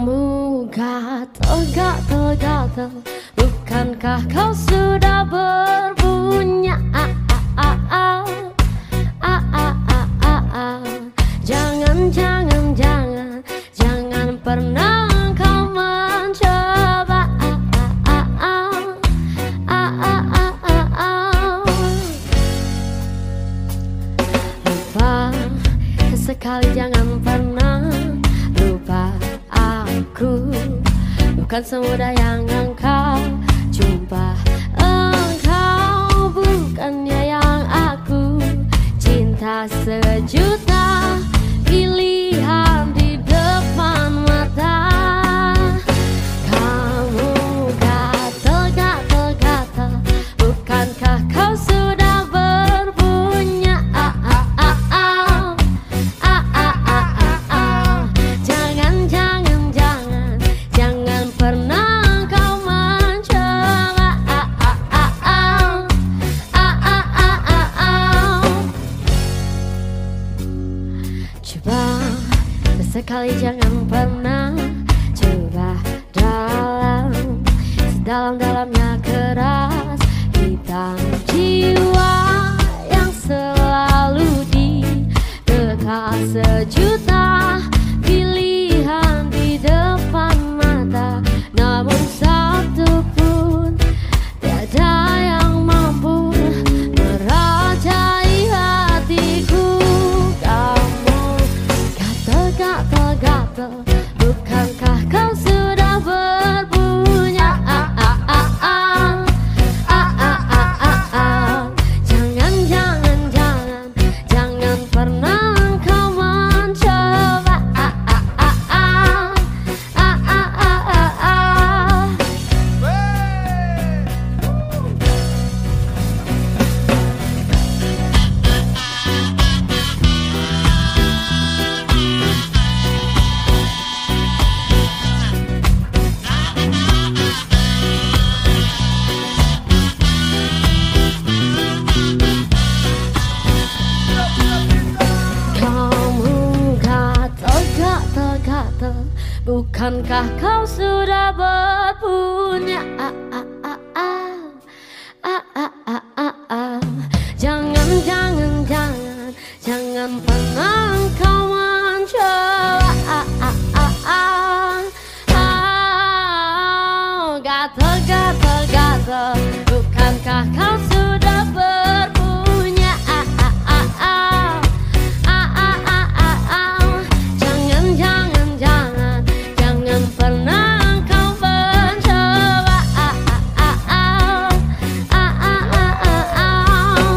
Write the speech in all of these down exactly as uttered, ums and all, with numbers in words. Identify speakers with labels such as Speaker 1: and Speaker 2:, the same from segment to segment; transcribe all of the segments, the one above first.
Speaker 1: Kamu gatal-gatal-gatal, bukankah kau sudah berpunya? ah, ah, ah, ah, ah, ah, ah, ah. Jangan, jangan, jangan, jangan pernah kau mencoba. ah, ah, ah, ah, ah, ah, ah, ah. Lupa sekali, jangan pernah lupa aku. Bukan semudah yang engkau jumpa. Engkau bukannya yang aku cinta. Sejuta pilihan di depan mata. Kamu gatal-gatal-gatal, bukankah kau sudah berpunya? ah, ah, ah, ah. Ah, ah, ah, ah, ah. Jangan, jangan, jangan, jangan pernah kau mencoba. ah, ah, ah, ah. Ah, ah, ah, ah, ah. Coba sesekali, jangan pernah coba dalam sedalam-dalamnya keras hitam jiwa yang selalu di dekat. Sejuta pilihan di depan mata, namun satu pun tiada yang mampu merajai hatiku. Kamu gatal-gatal-gatal, bukankah kau sudah berpunya? ah, ah, ah, ah. Ah, ah, ah, ah, ah. Jangan, jangan, jangan, jangan pernah kau mencoba. ah, ah, ah, ah. Ah, ah, ah, ah, ah. Kamu gatal-gatal-gatal, bukankah kau sudah berpunya? ah, ah, ah, ah. Ah, ah, ah, ah, ah. Jangan, jangan, jangan, jangan pernah kau mencoba. ah, ah, ah, ah. Ah, gatal-gatal-gatal, bukankah kau sudah berpunya? ah, ah, ah, ah. Ah, ah, ah, ah, ah. Jangan, jangan, jangan, jangan pernah kau mencoba. ah, ah, ah, ah. Ah, ah, ah, ah, ah.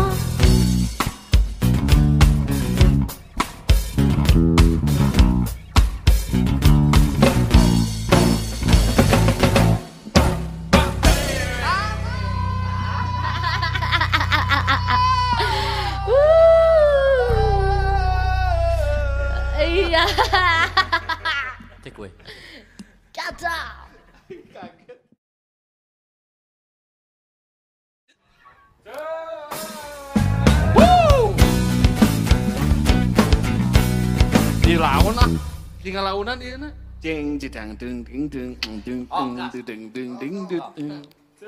Speaker 1: Wuh. Iya.
Speaker 2: Cek gue.
Speaker 1: Gatal.
Speaker 3: Di lawan ah, tinggal launan dia na. Jeng jedang deng deng deng deng deng deng deng deng deng.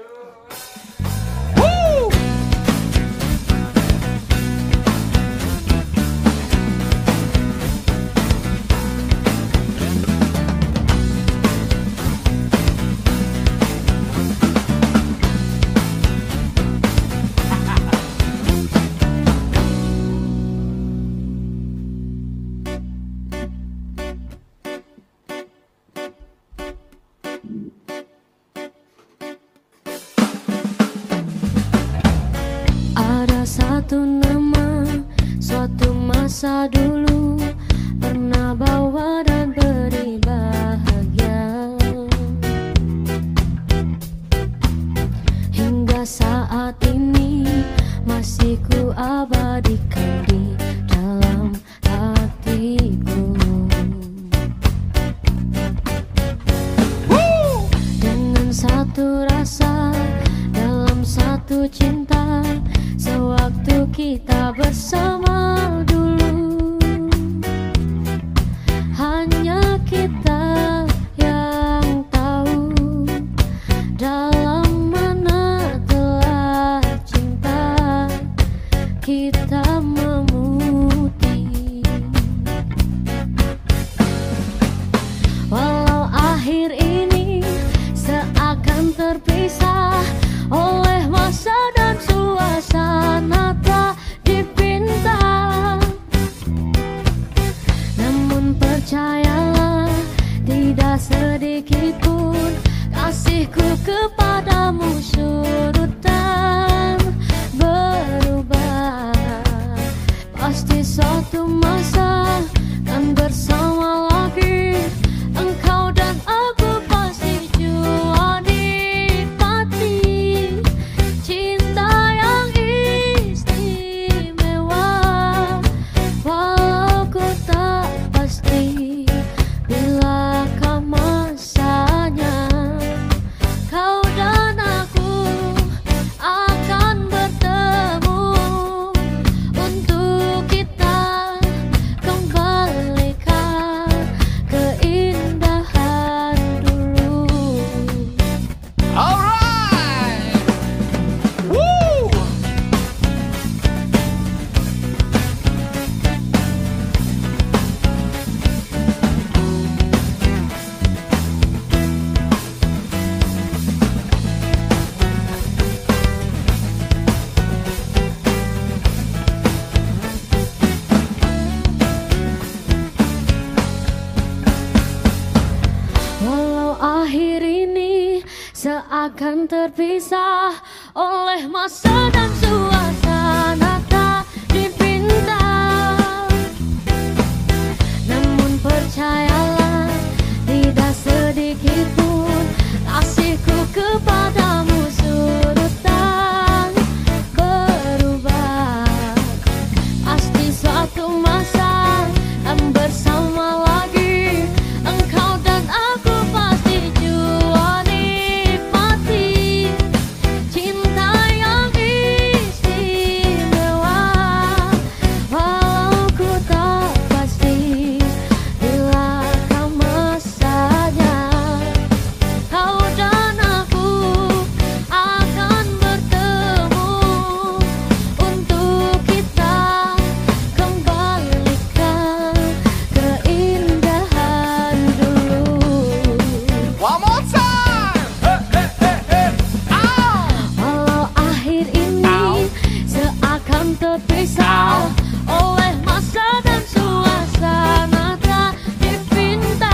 Speaker 1: Ada satu nama, suatu masa dulu pernah bawa dan beri bahagia. Hingga saat ini masih ku abadikan di dalam hatiku. Dengan satu rasa, dalam satu cinta, sewaktu kita bersama dulu, hanya kita yang sedikit pun kasihku kepadamu surut dan berubah. Pasti suatu masa kan bersama lagi, engkau dan aku pasti jua nikmati cinta yang istimewa. Walau ku tak pasti bilakah masanya kau dan aku akan bertemu untuk kita kembalikan keindahan dulu.
Speaker 3: Alright. Woo.
Speaker 1: Walau akhir ini seakan terpisah oleh masa dan suasana tak dipinta, namun percayalah tidak sedikit pun kasihku kepadamu surut dan berubah. Pasti suatu masa kan bersama lagi, engkau dan aku pasti jua nikmati cinta yang istimewa. Walau ku tak pasti bilakah masanya kau dan aku akan bertemu untuk kita kembalikan keindahan dulu.
Speaker 3: One more time. Hey, hey, hey, hey. Ow.
Speaker 1: Walau akhir ini seakan terpisah oleh masa dan suasana tak dipinta,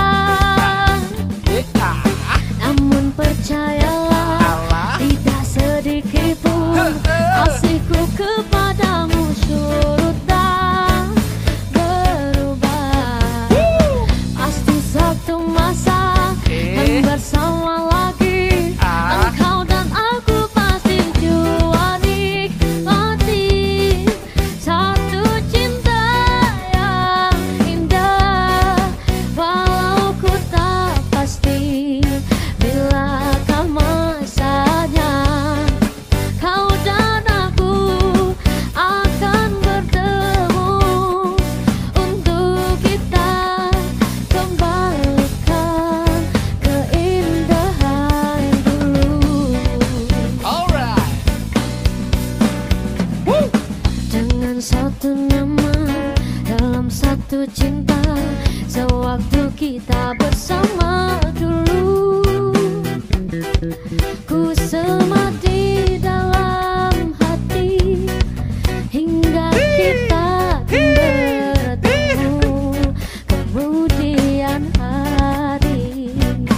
Speaker 1: namun percayalah tidak sedikit pun kasihku kepadamu surut dan berubah. Pasti suatu masa kan bersama lagi, engkau dan aku pasti jua nikmati satu cinta yang indah. Walau ku tak pasti bilakah masanya kau dan aku akan bertemu untuk kita kembalikan keindahan dulu.
Speaker 3: Alright. Woo.
Speaker 1: Dengan satu nama dalam satu cinta, sewaktu kita bersama dulu, ku semat di dalam hati hingga kita bertemu kemudian hari.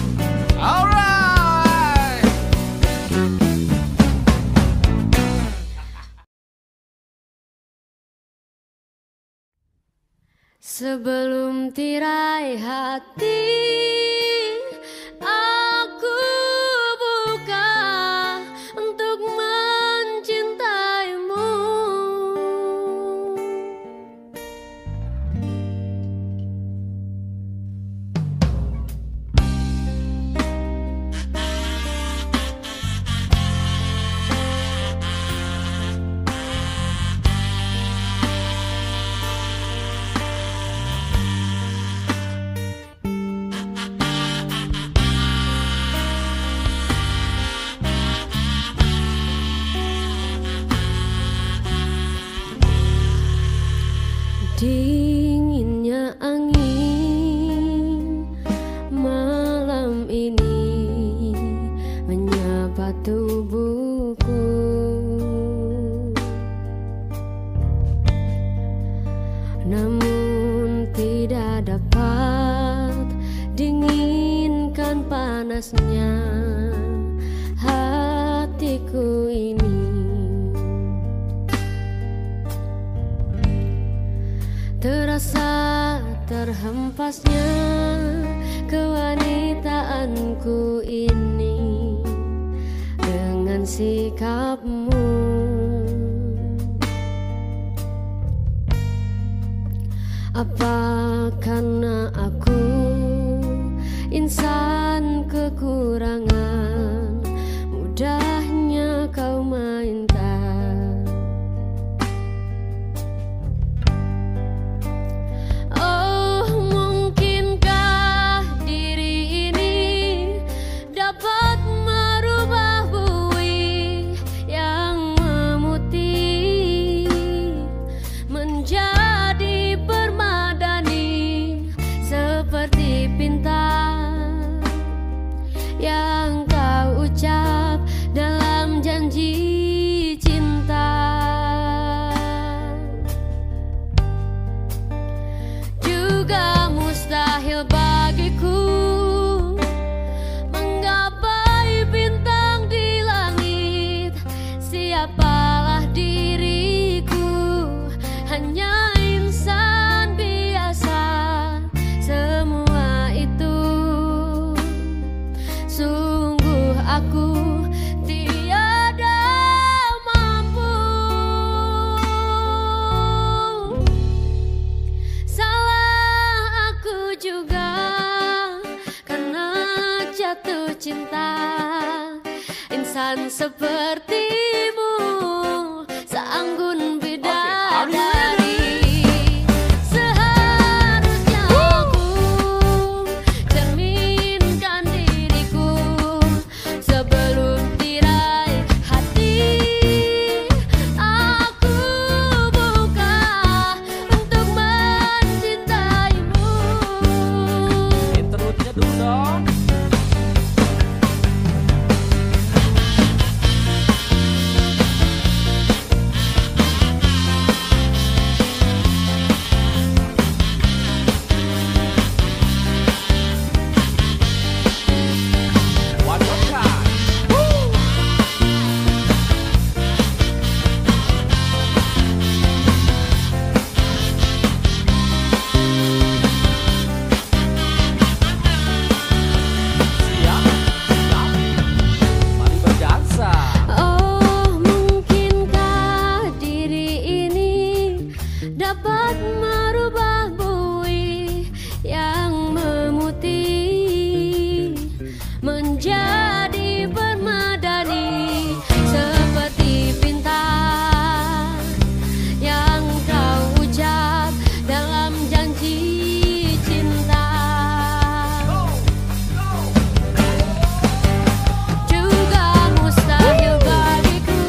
Speaker 3: Alright.
Speaker 1: Sebelum tirai hati aku buka untuk mencintaimu. Dinginnya angin malam ini menyapa tubuhku. Namun tidak dapat dinginkan panasnya hatiku ini, terasa terhempasnya kewanitaanku ini dengan sikapmu. Apa karena aku insan kekurangan, mudahnya kau mainkan? Oh, mungkinkah diri ini dapat merubah bui yang memutih menjadi permadani seperti bintang yang kau ucap dalam janji cinta. Juga mustahil bagiku menggapai bintang di langit. Siapalah diriku, hanya insan biasa. Semua itu sungguh aku tiada mampu. Salah aku juga karena jatuh cinta. Insan sepertimu seanggun bidadari. Seharusnya aku cerminkan diriku sebelum tirai hati aku buka untuk mencintaimu.
Speaker 2: Interlude-nya dulu dong. One more time. Siap, siap. Mari berdansa.
Speaker 1: Oh, mungkinkah diri ini dapat merubah bui yang memutih menjadi permadani seperti bintang yang kau ucap dalam janji cinta. Juga mustahil bagiku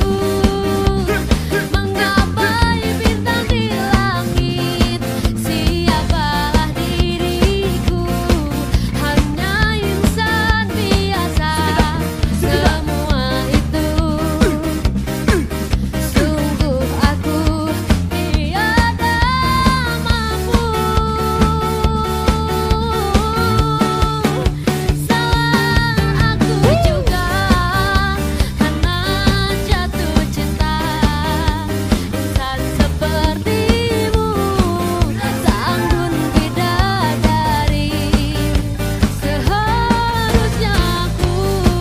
Speaker 1: menggapai bintang di langit. Siapalah diriku, hanya insan biasa. Semua itu sungguh aku tiada mampu. Salah aku juga karena jatuh cinta. Insan sepertimu seanggun bidadari. Seharusnya aku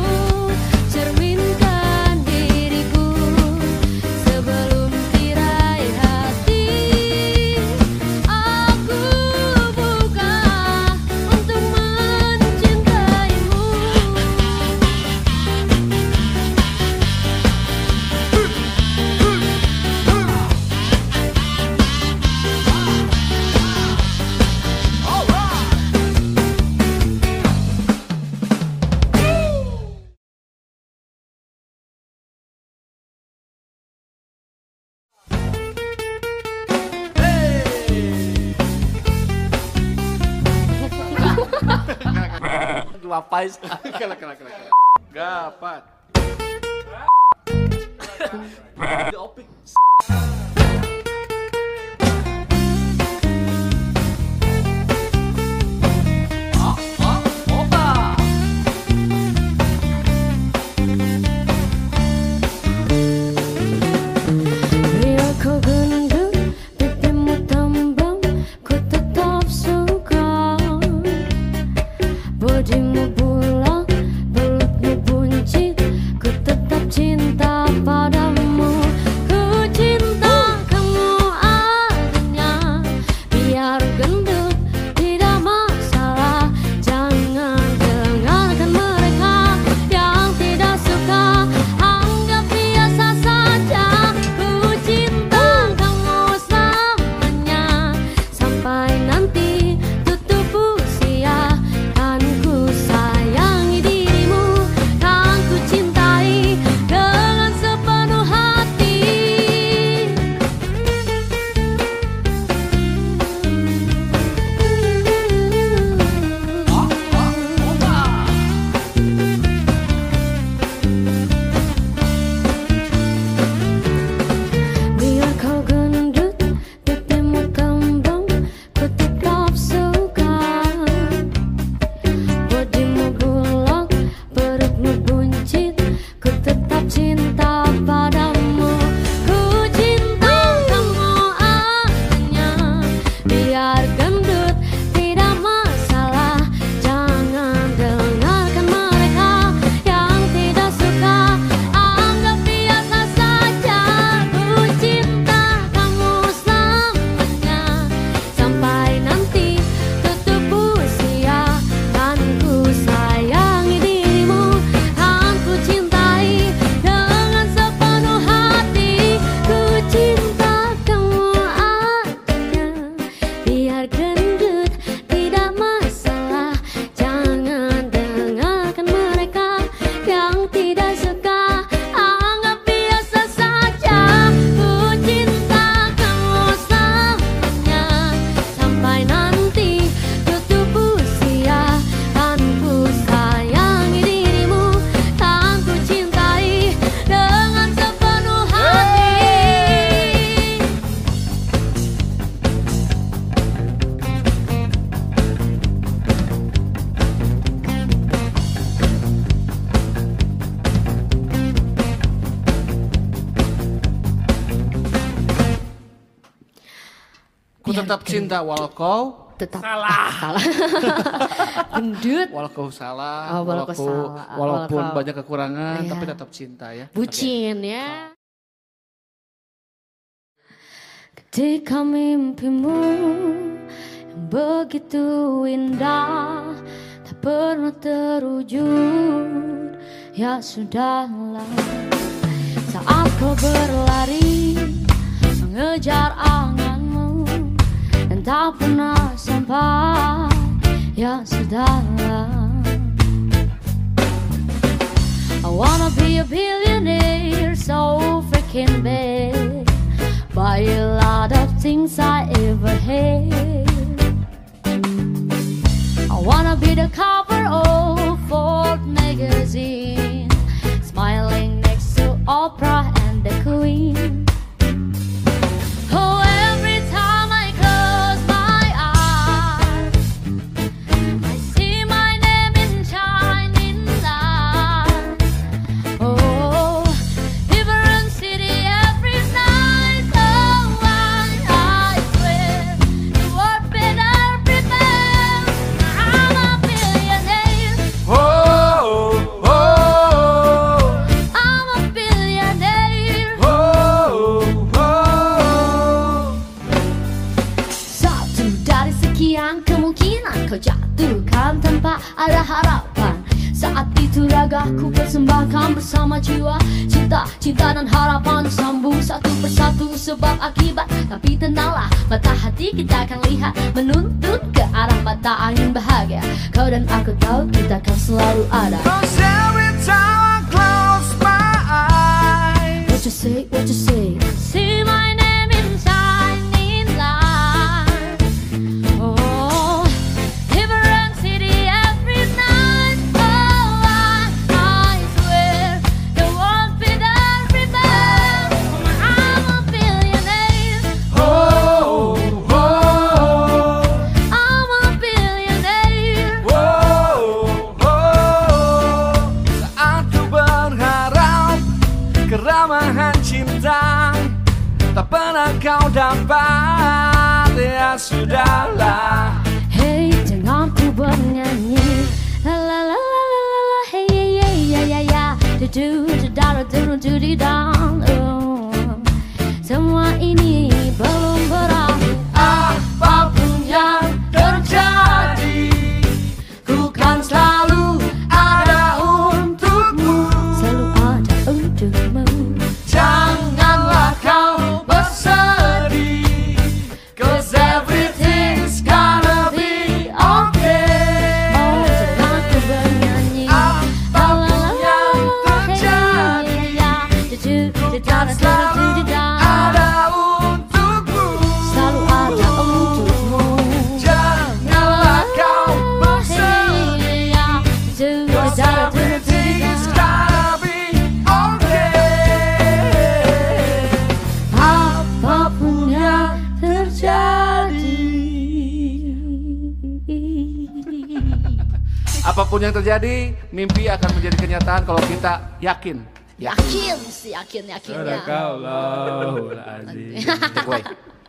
Speaker 1: cerminkan diriku sebelum tirai hati aku buka untuk mencintaimu.
Speaker 2: Ngapain?
Speaker 3: Kalah, kalah, kalah, kalah. Gapat.
Speaker 2: Di opik. Oh, oh, opa.
Speaker 3: tetap cinta walau kau
Speaker 1: tetap
Speaker 3: salah.
Speaker 1: salah. Gendut.
Speaker 3: Walau kau salah,
Speaker 1: Oh, walau kau
Speaker 3: walaupun,
Speaker 1: salah.
Speaker 3: walaupun
Speaker 1: Walau kau-
Speaker 3: banyak kekurangan,
Speaker 1: Iya.
Speaker 3: tapi tetap cinta ya.
Speaker 1: Bucin ya. Ketika mimpimu yang begitu indah tak pernah terwujud, ya sudahlah. Saat kau berlari mengejar anganmu dan tak pernah sampai, ya sudahlah. I wanna be a billionaire, so freaking big. Buy a lot of things I ever had. I wanna be the cover of Forbes magazine, smiling next to Oprah and the Queen. Oh, every time I close my eyes, I see my name in shining lights. Oh, different city every night. Oh, I, I swear the world better prepare. I'm a billionaire.
Speaker 3: Oh, oh,
Speaker 1: I'm a billionaire.
Speaker 3: oh, oh.
Speaker 1: Satu dari sekian kemungkinan kau jatuhkan tanpa ada harapan. Saat itu ragaku persembahkan bersama jiwa, cinta, cinta dan harapan sambung satu persatu sebab akibat. Tapi tenanglah, mata hati kita akan lihat menuntun ke arah mata angin bahagia. Kau dan aku tahu kita akan selalu ada.
Speaker 3: 'Cause every time I close my eyes,
Speaker 1: What you say, what you say? See my name in shining lights. Oh, different city every night. Oh, I, I swear the world better prepare. I'm a billionaire.
Speaker 3: oh, oh,
Speaker 1: I'm a billionaire.
Speaker 3: oh, oh. Saat ku berharap keramahan cinta tak pernah kau dapat, ya sudahlah.
Speaker 1: Hey, jangan ku bernyanyi. La la la la la la la. Hey, yeah, yeah, yeah, yeah. Do do do da do do do down. Oh, semua ini belum berakhir.
Speaker 3: Apapun yang terjadi, ku kan selalu ada untukmu.
Speaker 1: Selalu ada untukmu.
Speaker 3: Janganlah kau bersedih, 'cause everything's gonna be okay.
Speaker 1: Oh, jangan ku bernyanyi. La la la la la. Hey, yeah, yeah, yeah. Do do do da do do do down.
Speaker 3: Ada untukmu.
Speaker 1: Selalu ada untukmu.
Speaker 3: Janganlah kau bersedih,
Speaker 1: Hey, yeah. Do do
Speaker 3: 'cause
Speaker 1: da do do
Speaker 3: everything's
Speaker 1: do.
Speaker 3: gonna be okay.
Speaker 1: Apapun yang terjadi.
Speaker 3: Apapun yang terjadi, mimpi akan menjadi kenyataan kalau kita yakin.
Speaker 1: Yakin sih, yakin yakinnya.
Speaker 2: Astagfirullahaladzim.
Speaker 3: Woi.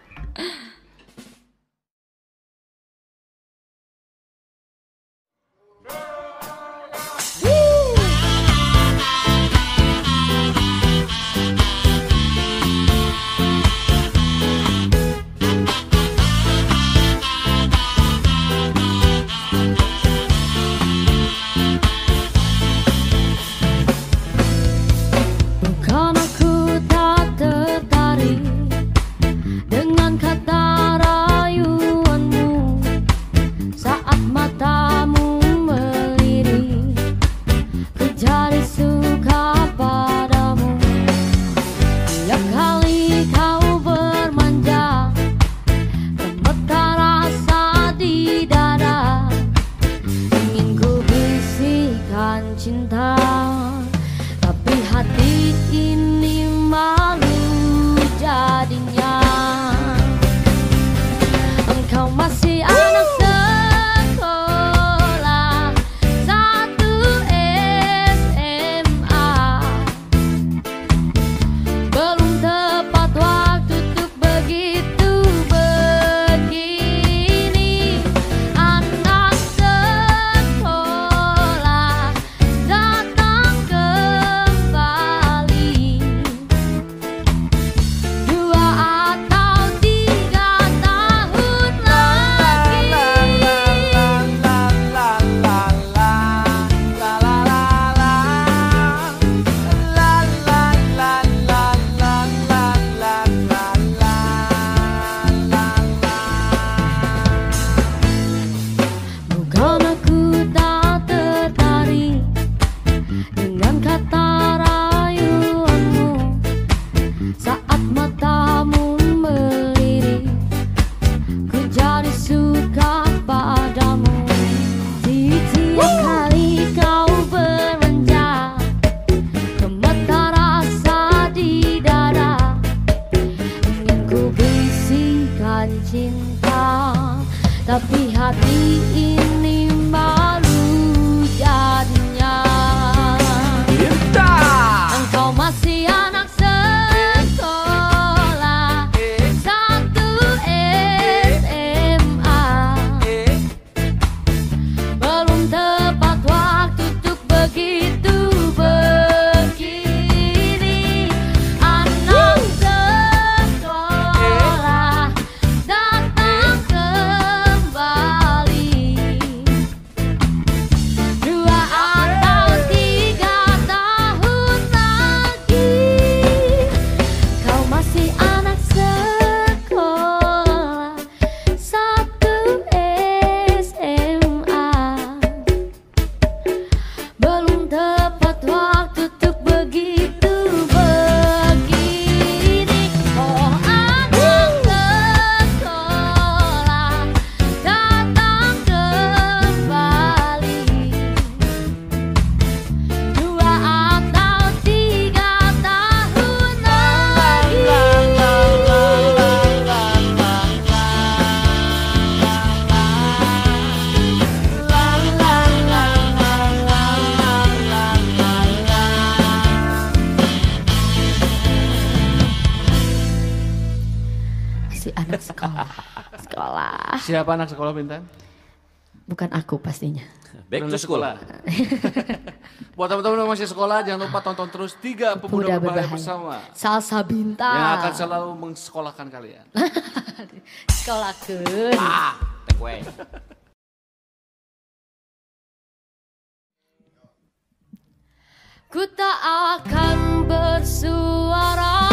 Speaker 1: Bukan aku tak tertarik dengan kata rayuanmu saat matamu melirik, ku jadi suka padamu. Tiap kali kau bermanja, gemetar rasa di dada, ingin ku bisikan cinta. Tapi hati ini malu jadinya. Engkau masih anak sekolah satu S M A. Belum tepat waktu untuk begitu begini. Sekolah.
Speaker 3: Siapa anak sekolah Bintan?
Speaker 1: Bukan aku pastinya.
Speaker 2: Back to school.
Speaker 3: Buat teman-teman yang masih sekolah, jangan lupa tonton terus Tiga Pemuda Berbahaya bersama.
Speaker 1: Salsa Bintang.
Speaker 3: Yang akan selalu mengsekolahkan kalian.
Speaker 1: Sekolah ke.
Speaker 2: Ah, take away.
Speaker 1: Ku tak akan bersuara.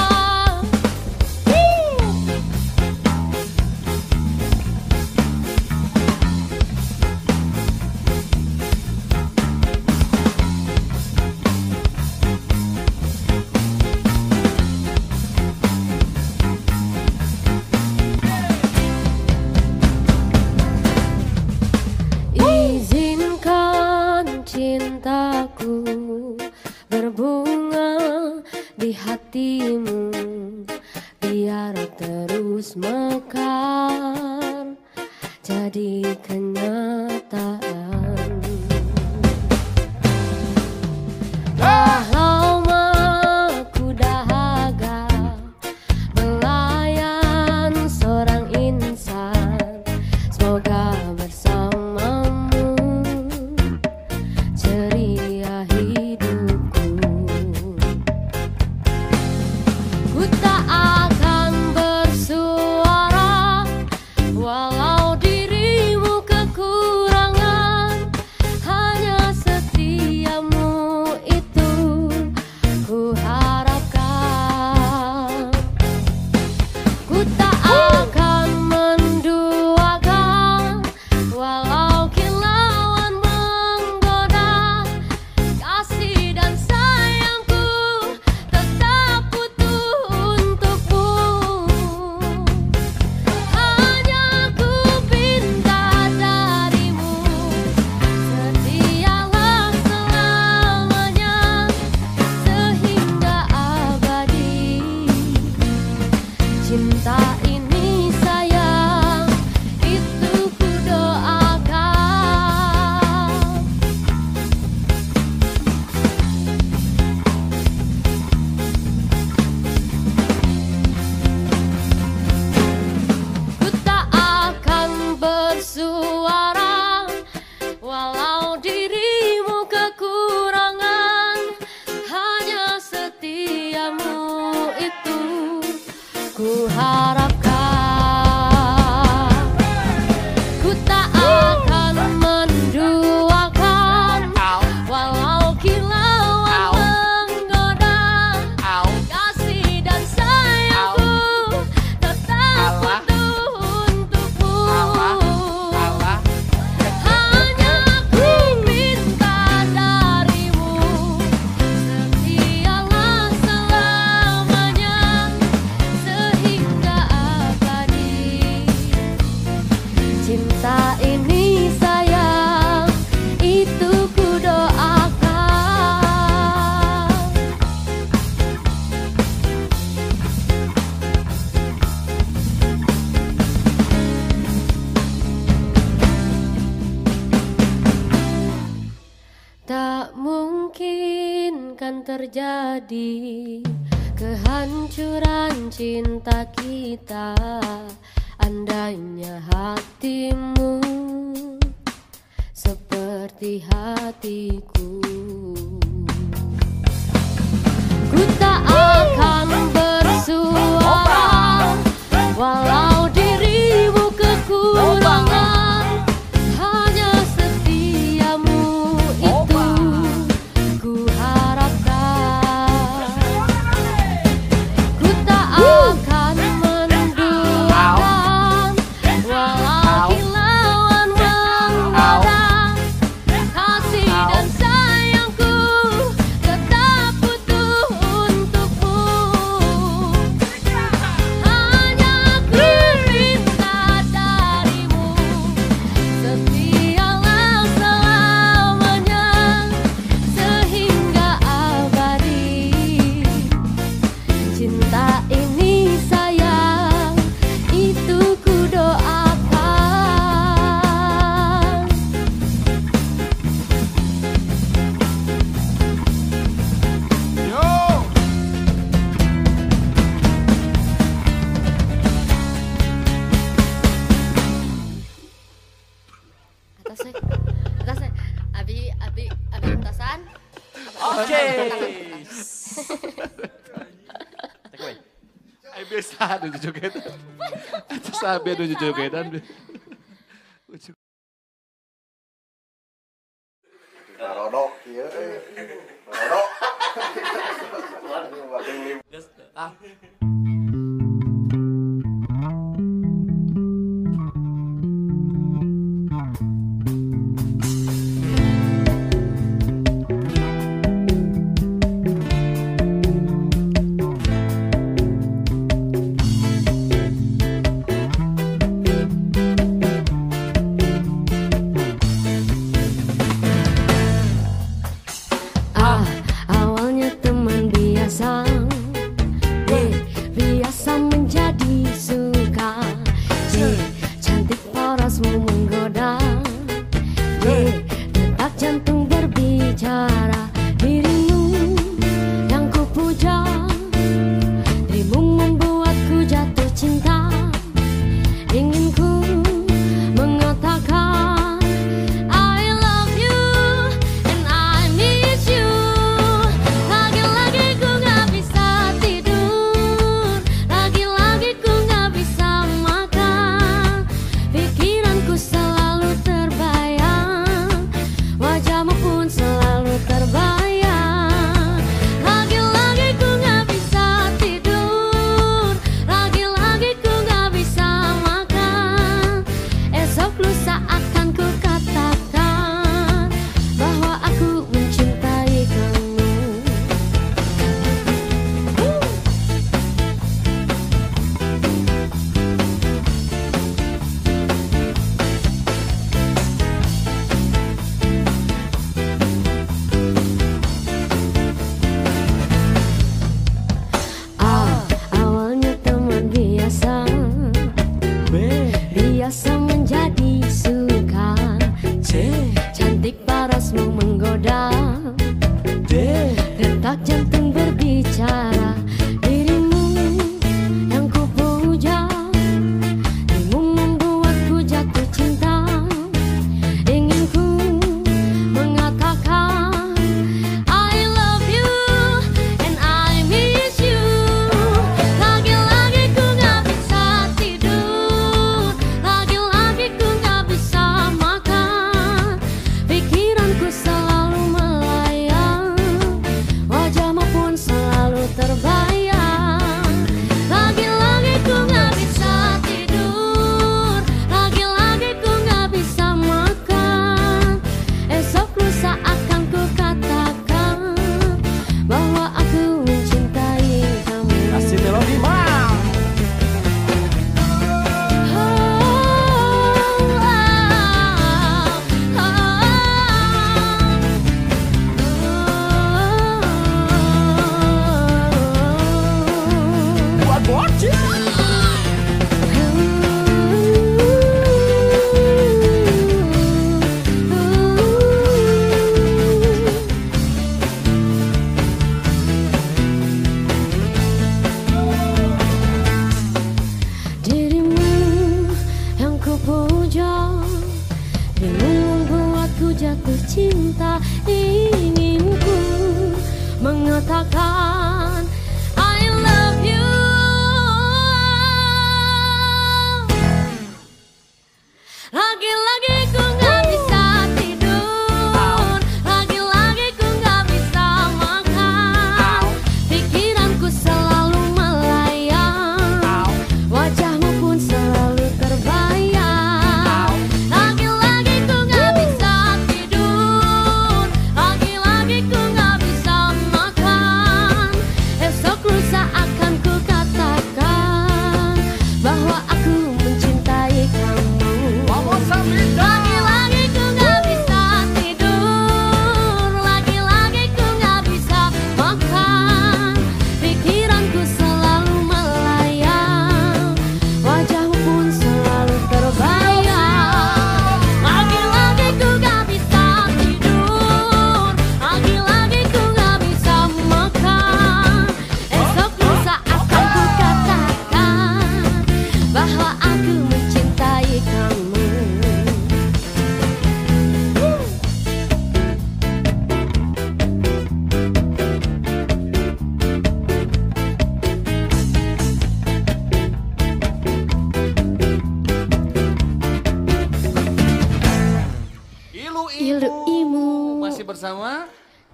Speaker 1: Izinkan cintaku berbunga di hatimu, biar terus mekar jadi kenyataan. Dah lama ku dahaga melayan seorang insan, semoga bersamamu ceria hidupku. Ku tak akan bersuara walau dirimu kekurangan, hanya setiamu itu ku harapkan. Ku tak akan menduakan walau kilauan menggoda, kasih dan sayangku tetap utuh untukmu. Hanya ku minta darimu, setialah selamanya sehingga abadi. Cinta ini sayang, itu ku doakan. Ku tak akan bersuara walau dirimu kekurangan, hanya setiamu itu ku harapkan. Ku tak akan menduakan walau kilauan menggoda, kasih dan sayangku tetap utuh untukmu. Hanya ku minta darimu, setialah selamanya sehingga abadi. Cinta ini sayang, itu ku doakan. Tak mungkin kan terjadi kehancuran cinta kita, andainya hatimu seperti hatiku. Ku tak akan bersuara walau dirimu kekurangan, hanya setiamu itu ku harapkan. Ku tak akan menduakan walau kilauan menggoda, kasih dan sayang
Speaker 2: Oke. Take away.
Speaker 3: Ay biasa ada jogetan. Itu sabi ada jogetan.
Speaker 4: Rodok kieu euy. Rodok.
Speaker 2: Ah.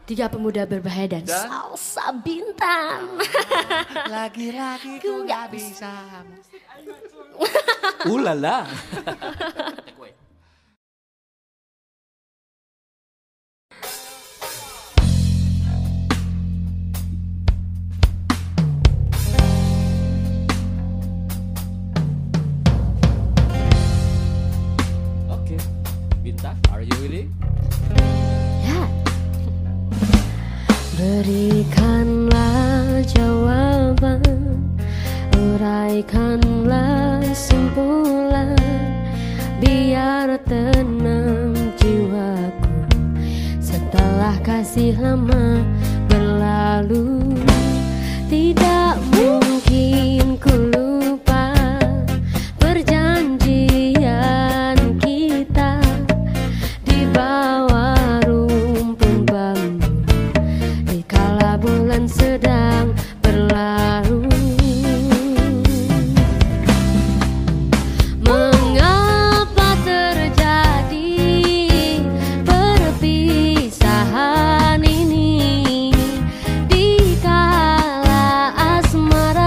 Speaker 1: Tiga pemuda berbahaya dan,
Speaker 3: Dan?
Speaker 1: salsa bintang.
Speaker 3: Lagi-lagi ku gak bisa.
Speaker 2: Ulala. Oke, Bintang, are you ready?
Speaker 1: Ya. Berikanlah jawaban, uraikanlah simpulan, biar tenang jiwaku setelah kasih lama berlalu. Tidak mungkin ku lupa perjanjian kita di bawah rumpun bambu dikala bulan sedang berlalu. Mengapa terjadi perpisahan ini dikala asmara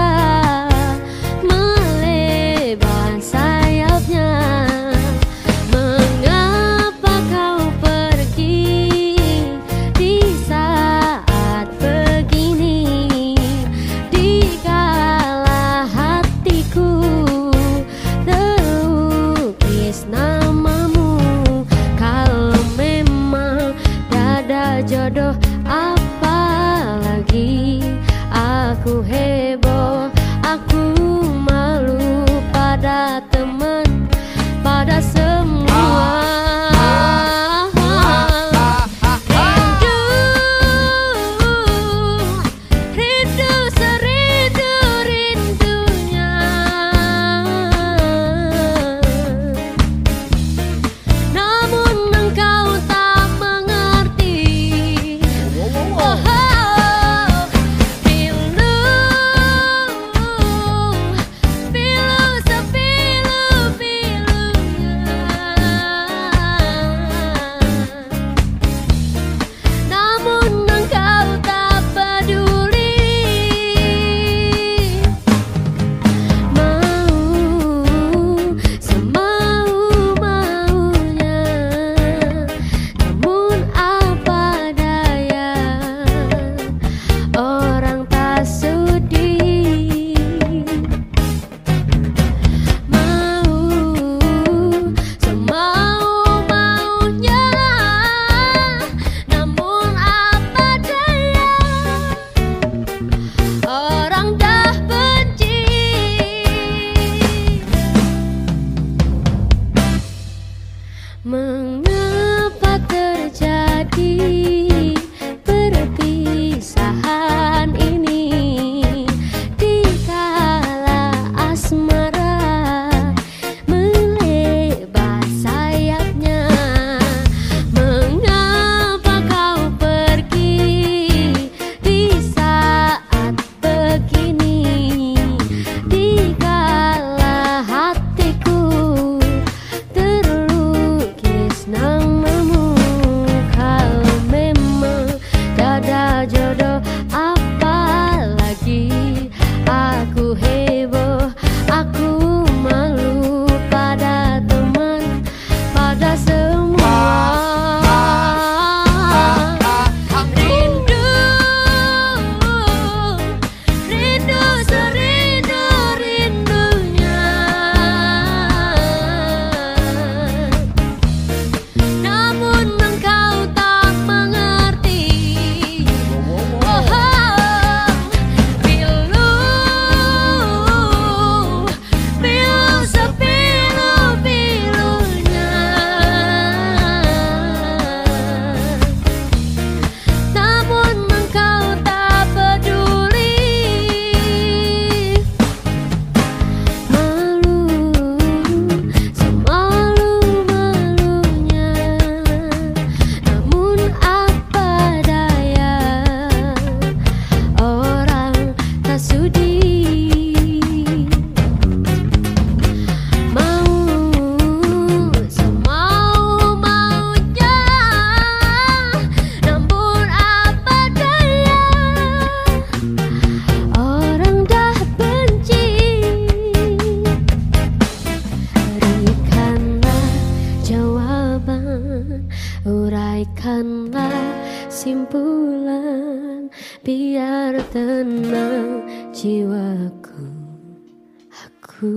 Speaker 1: bulan, biar tenang jiwaku, aku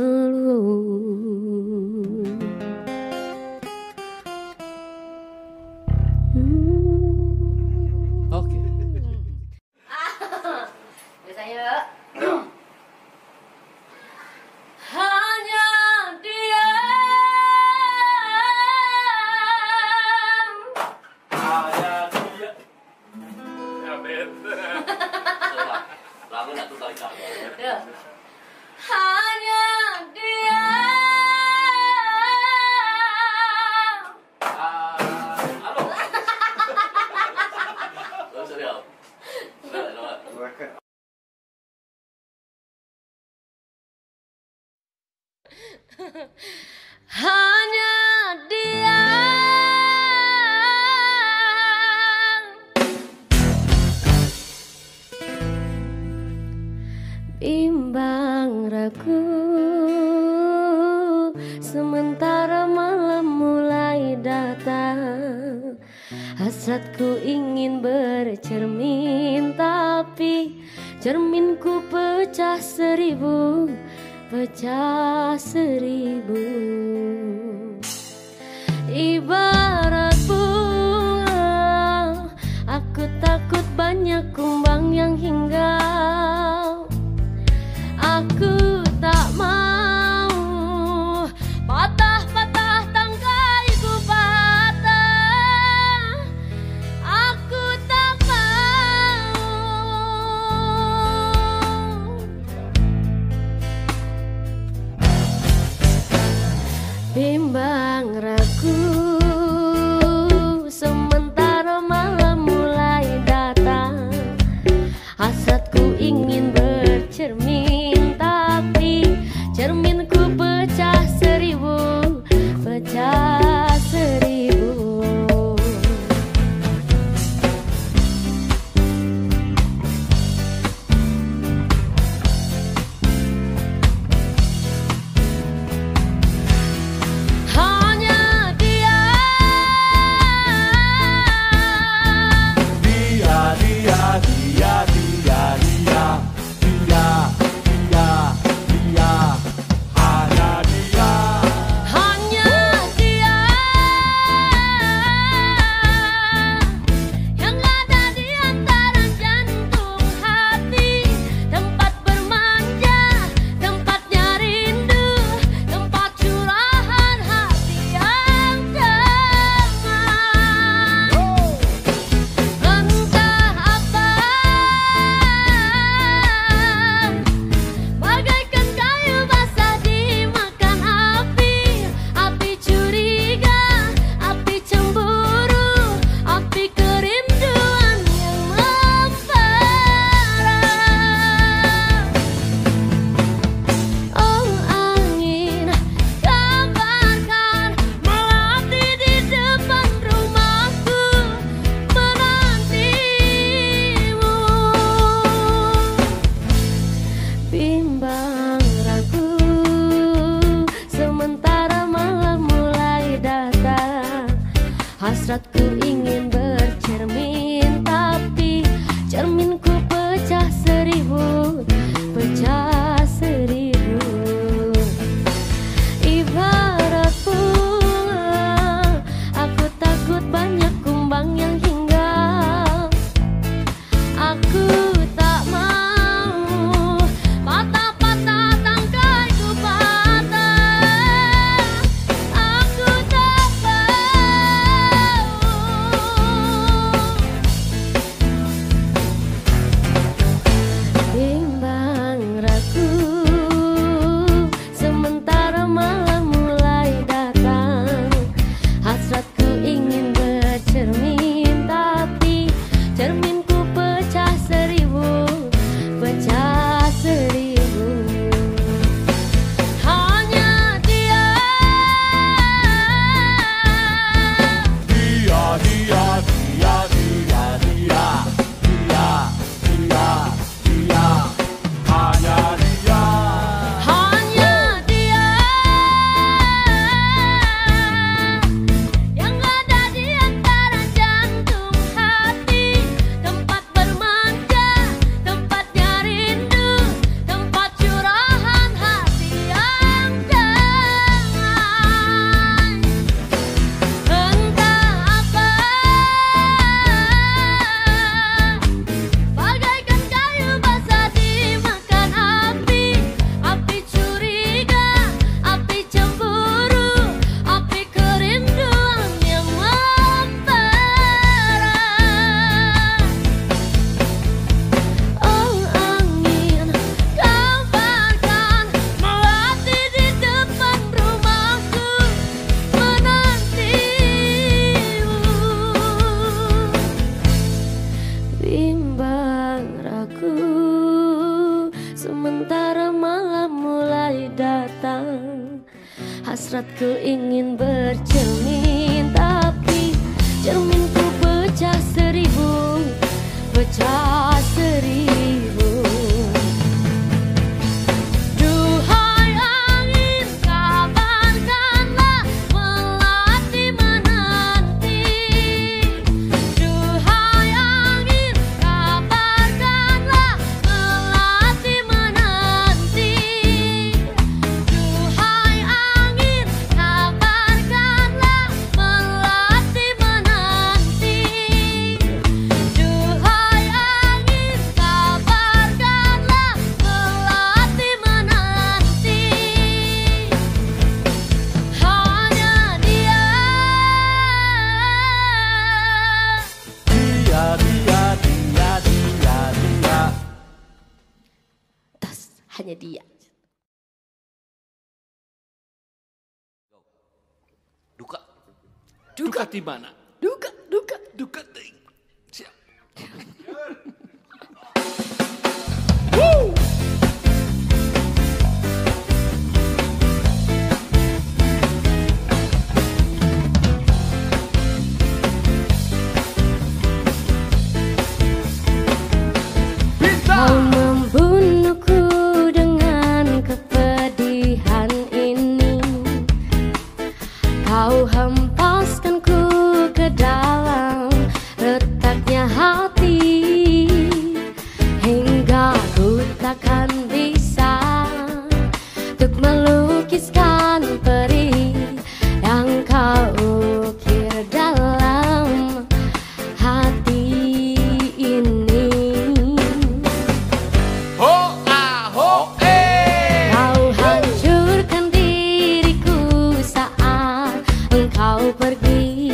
Speaker 1: melulu.
Speaker 2: Hmm. Oke.
Speaker 1: Biasanya. Hanya dia.
Speaker 2: Hanya dia. Ya bet. Lagu satu kali kali.
Speaker 1: Hanya dia.
Speaker 2: Halo. Terus dia.
Speaker 1: Hanya dia. Bimbang ragu, sementara malam mulai datang. Hasratku ingin bercermin, tapi cerminku pecah seribu, pecah seribu. Ibarat bunga, aku takut banyak kumbang yang hinggap. Aku tak mau patah-patah tangkaiku patah. Aku tak mau. Bimbang ragu, sementara malam mulai datang. Hasratku ingin bercermin, tapi cerminku pecah seribu, pecah seribu. Hanya dia.
Speaker 5: Dia, dia, dia, dia, dia, dia, dia, dia, hanya dia.
Speaker 1: Hanya dia yang ada di antara jantung hati, tempat bermanja, tempatnya rindu, tempat curahan hati yang damai. Entah apa, bagaikan kayu basah dimakan api, api curiga, api cemburu, api kerinduan yang membara. Oh angin, kabarkan melati di depan rumahku, menantimu. Bimbang ragu, sementara malam mulai datang. Hasratku ingin bercermin, tapi cerminku pecah seribu, pecah seribu. Ibarat bunga, aku takut banyak kumbang yang hinggap. Aku tak mau patah-patah tangkaiku patah. Aku tak mau. yang ragu, sementara malam mulai datang. Hasratku ingin bercermin, tapi cerminku pecah seribu, pecah seribu. Duhai angin, kabarkanlah melati menanti. Duhai angin, kabarkanlah melati menanti. Duhai angin, kabarkanlah melati menanti. Duhai angin, kabarkanlah melati menanti. Hanya dia.
Speaker 5: Dia, dia, dia, dia, dia.
Speaker 1: Tas, hanya dia.
Speaker 3: Duka. Duka di mana?
Speaker 1: Duka, duka.
Speaker 3: Duka ting. Siap.
Speaker 1: Kau membunuhku dengan kepedihan ini. Kau hempaskanku ke dalam retaknya hati, hingga ku takkan bisa untuk melukiskan perih yang kau ukir dalam hati ini.
Speaker 3: Ho ah ho eh.
Speaker 1: Kau hancurkan diriku saat engkau pergi,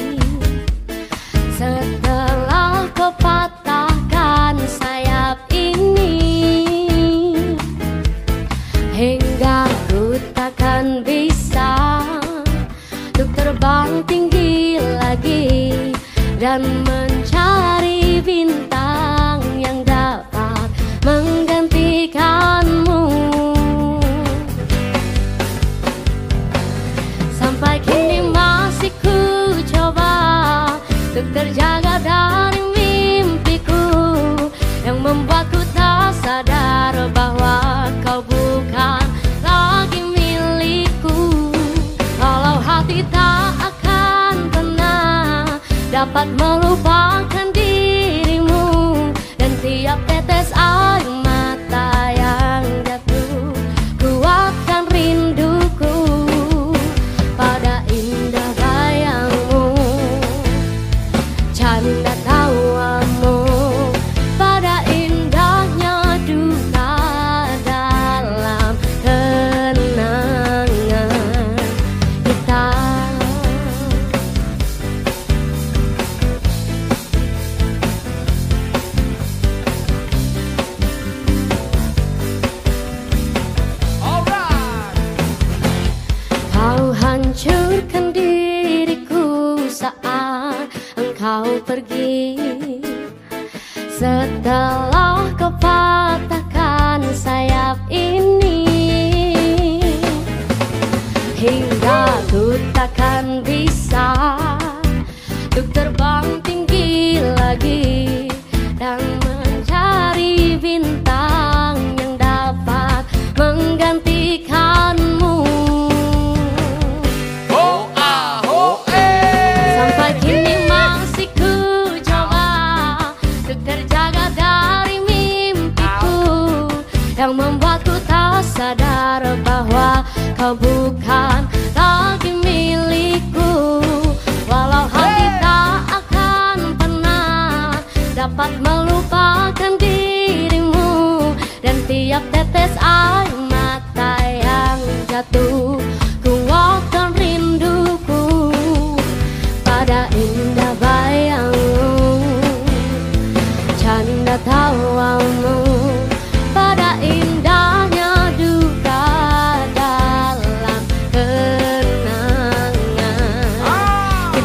Speaker 1: setelah kau patahkan sayap ini, hingga ku takkan bisa untuk terbang tinggi lagi dan mencari bintang yang dapat menggantikanmu. Sampai kini masih ku coba untuk terjaga dari mimpiku yang membuatku tak sadar bahwa kau bukan lagi milikku. Kalau hati tak akan pernah dapat melupakan dirimu, dan tiap tetes air mata yang jatuh kuatkan rinduku pada indah bayangmu, canda tawamu, pada indahnya duka dalam kenangan kita. Kau hancurkan diriku saat engkau pergi, setelah kau patahkan sayap ini, hingga ku takkan bisa untuk terbang tinggi lagi dan mencari bintang yang dapat menggantikanmu.
Speaker 3: Ho ah ho eh.
Speaker 1: Sampai kini masih ku coba untuk terjaga dari mimpiku yang membuatku tak sadar bahwa kau bukan lagi milikku. Walau hati tak akan pernah dapat melupakan dirimu, dan tiap tetes air mata yang jatuh kuatkan rinduku pada indah bayangmu, canda tawamu, pada indahnya duka dalam kenangan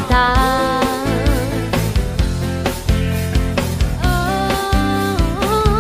Speaker 1: kita. Oh,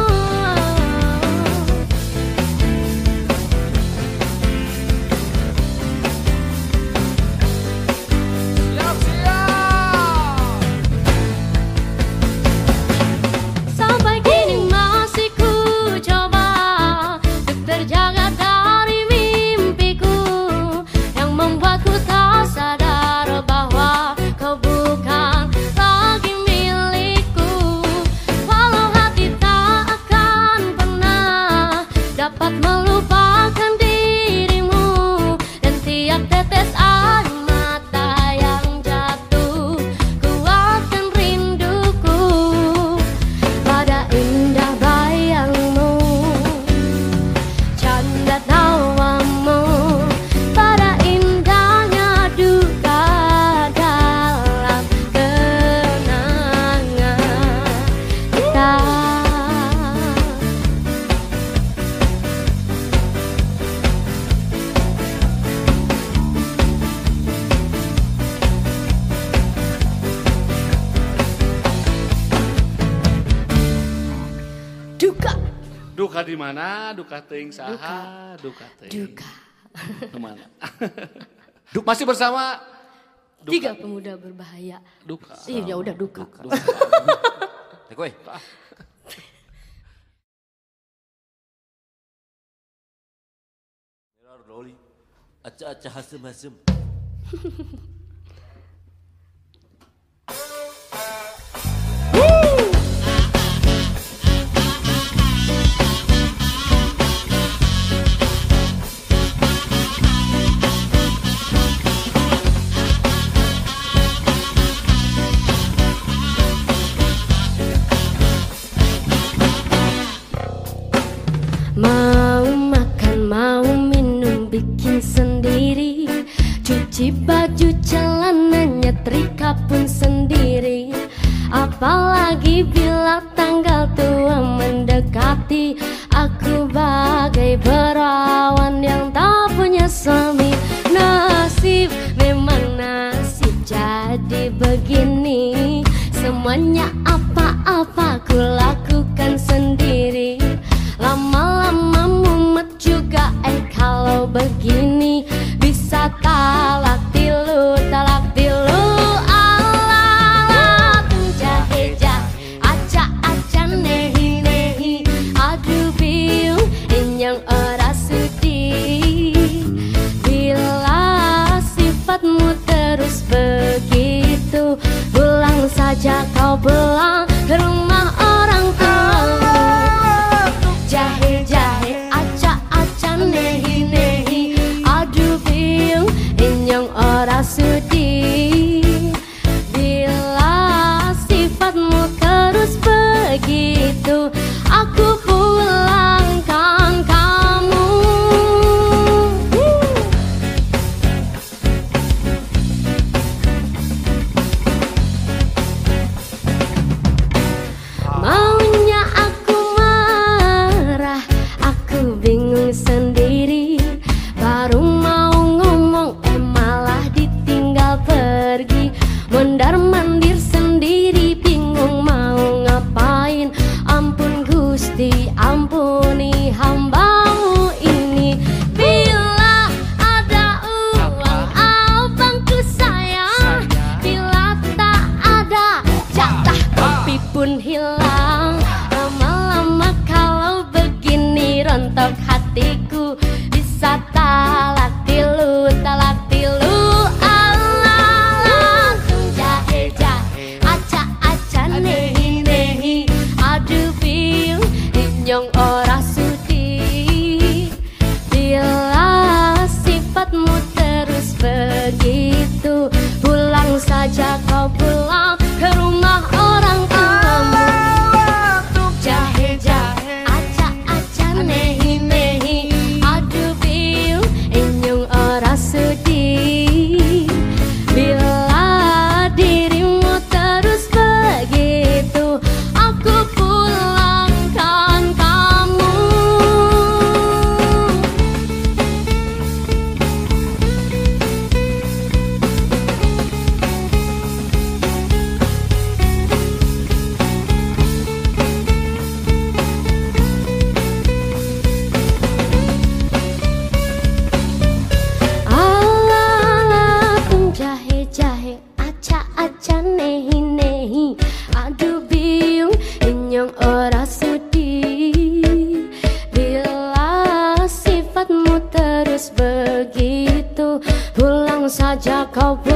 Speaker 1: Duka.
Speaker 3: Duka di mana? Duka teuing saha? Duka teuing.
Speaker 1: Duka.
Speaker 3: Kemana? Masih bersama Duka.
Speaker 1: Tiga pemuda berbahaya.
Speaker 3: Duka.
Speaker 1: Iya, ya udah duka.
Speaker 5: Kowe. Mirar loli. Aca-aca hasem-hasem.
Speaker 1: Mau makan, mau minum, bikin sendiri. Cuci baju, celana, nyetrika pun sendiri. Apalagi bila tanggal tua mendekati, aku bagai perawan yang tak punya suami. Nasib, memang nasib jadi begini. Semuanya apa-apa ku lakukan sendiri. Lama-lama mumet juga eh kalau begini. Bisa talak tilu, talak tilu. Ala-ala jahe-jahe, aca-aca nehi-nehi. Aduh biung, inyong ora sudi. Bila sifatmu terus begitu, pulang saja kau pulang ke rumah orang tuamu. Jahe-jahe, aca-aca nehi-nehi. Aduh biung, inyong ora sudi. Bila sifatmu terus begitu, aku pulangkan kamu. Maunya aku marah, aku bingung sendiri. Baru mau ngomong eh malah ditinggal pergi. Mondar-mandir sendiri, bingung mau ngapain. Ampun Gusti, ampuni hambamu ini. Bila ada uang abangku sayang, bila tak ada jatah kopi pun hilang. Lama-lama kalau begini rontok hatiku. Bisa talak tilu, talak tilu. Ala-ala jahe-jahe, aca-aca nehi-nehi. Aduh biung, inyong ora sudi. Bila sifatmu terus begitu, pulang saja kau pulang ke rumah orang tuamu. Jahe-jahe, aca-aca nehi-nehi. Aduh biung, inyong ora sudi. Bila dirimu terus begitu, aku pulangkan kamu. Ala-ala pun jahe-jahe, aca-aca nehi-nehi. Aduh biung, inyong ora sudi. Bila sifatmu terus begitu, pulang saja kau